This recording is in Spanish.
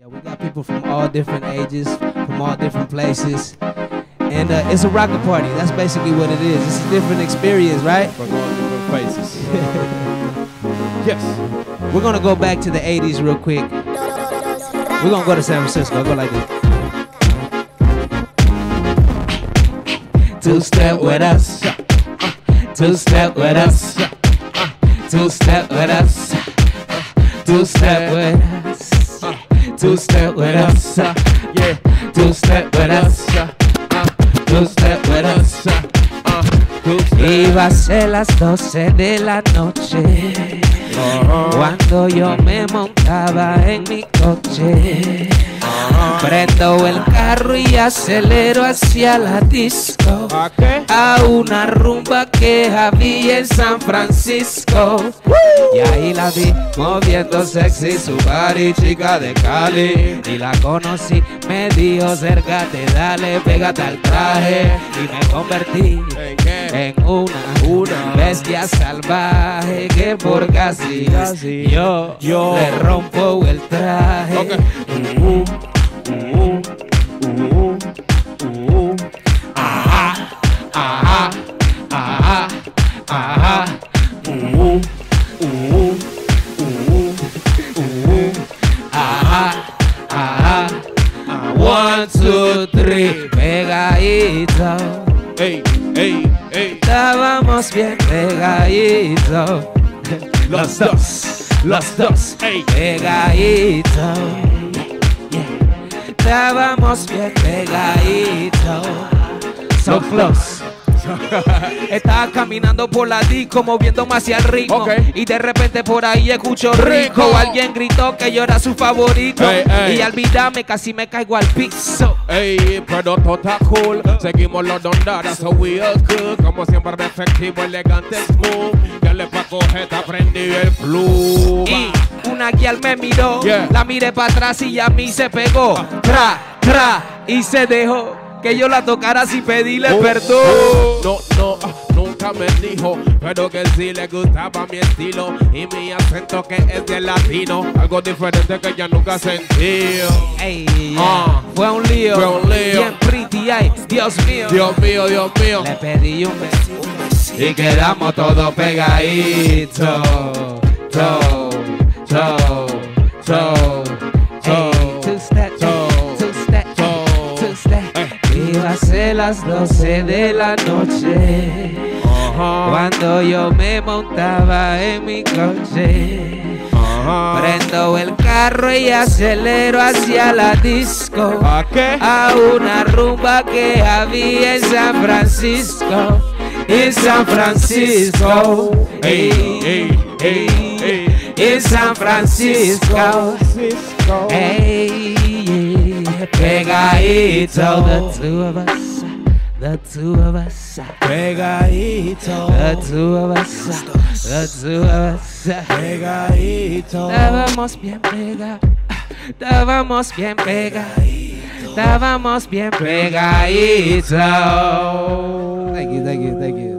Yeah, we got people from all different ages, from all different places. And it's a rocker party. That's basically what it is. It's a different experience, right? From all different places. Yes. We're going to go back to the 80s real quick. We're going to go to San Francisco. I'll go like this. Two-step with us. Two-step with us. Two-step with us. Two-step with us. Two-step with us. Yeah. Two-step with us. Two-step with us. Iba a ser las 12 de la noche cuando yo me montaba en mi coche. Prendo el carro y acelero hacia la disco, a una rumba que había en San Francisco. Y ahí la vi moviendo sexy su body, chica de Cali. Y la conocí, me dijo acércate, dale, pégate al traje. Y me convertí en una bestia salvaje que por casi yo le rompo el traje. One, two, three, pegadito. Ey, ey, ey. Estábamos bien pegaditos. Los dos, ey. Pegadito. Estábamos bien pegaditos. So close. Estaba caminando por la disco, moviéndome hacia el ritmo. Y de repente por ahí escucho rico. Alguien gritó que yo era su favorito. Y al mirarme casi me caigo al piso. Ey, pero todo está cool. Seguimos los dondadas, so we are good. Como siempre efectivo, elegante, smooth. Ya le pa' coger, te aprendí el flu. Y una guial me miró, la miré para atrás y a mí se pegó. Y se dejó que yo la tocara sin pedirle perdón. No, nunca me dijo, pero que sí le gustaba mi estilo y mi acento que es de latino, algo diferente que ya nunca sentí. Ey, fue un lío, bien pretty, ay, Dios mío. Dios mío, Dios mío. Le pedí un besito y quedamos todos pegaditos. Iba a ser las 12 de la noche cuando yo me montaba en mi coche. Prendo el carro y acelero hacia la disco, a una rumba que había en San Francisco. En San Francisco, en San Francisco, pegadito, the two of us, pegadito, the two of us, pegadito. Estábamos bien pegaditos, estábamos bien pegaditos. Thank you.